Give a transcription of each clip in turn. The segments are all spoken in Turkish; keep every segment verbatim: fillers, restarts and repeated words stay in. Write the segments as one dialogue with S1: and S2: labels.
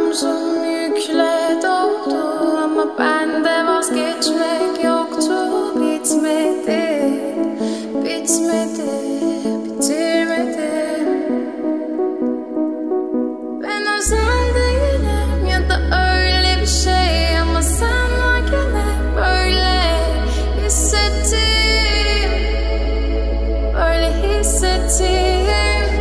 S1: Omzum yükle doldu ama bende vazgeçmek yoktu. Bitmedi, bitmedi, bitirmedim. Ben özel değilim ya da öyle bir şey, ama sen varken hep böyle hissettim, böyle hissettim.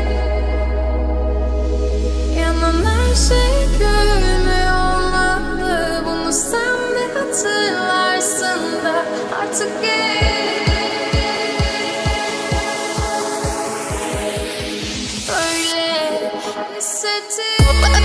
S1: Yanan her şey gülme olmalı, bunu sen de hatırlarsın da artık gel. Böyle hissettim.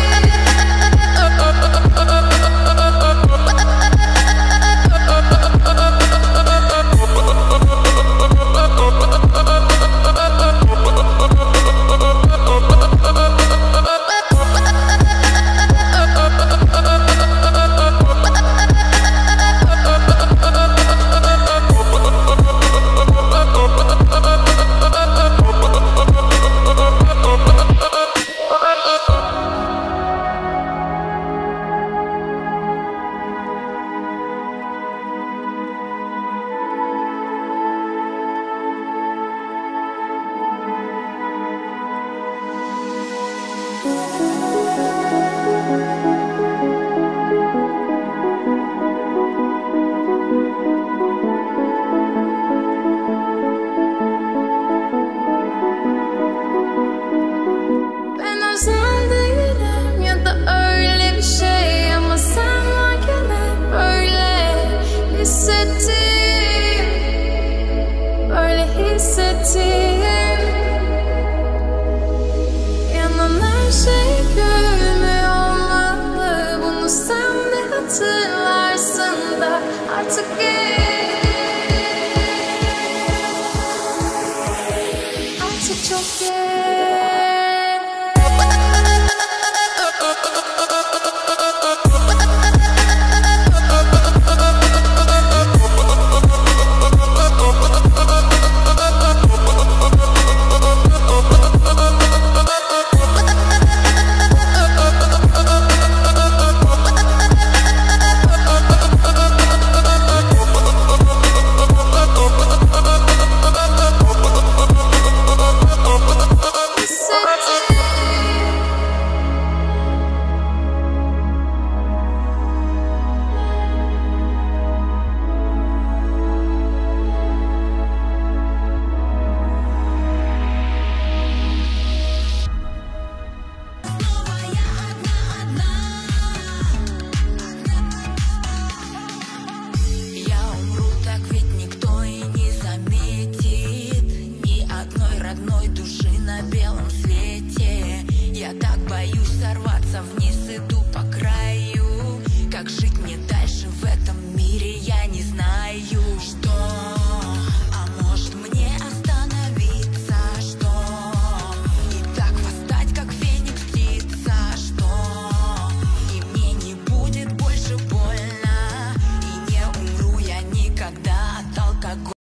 S1: Hatırlarsın da artık gel. Artık çok gel.
S2: Я так боюсь сорваться вниз, иду по краю. Как жить мне дальше в этом мире, я не знаю. Что? А может мне остановиться? Что? И так восстать, как феникс птица? Что? И мне не будет больше больно, и не умру я никогда от алкоголя.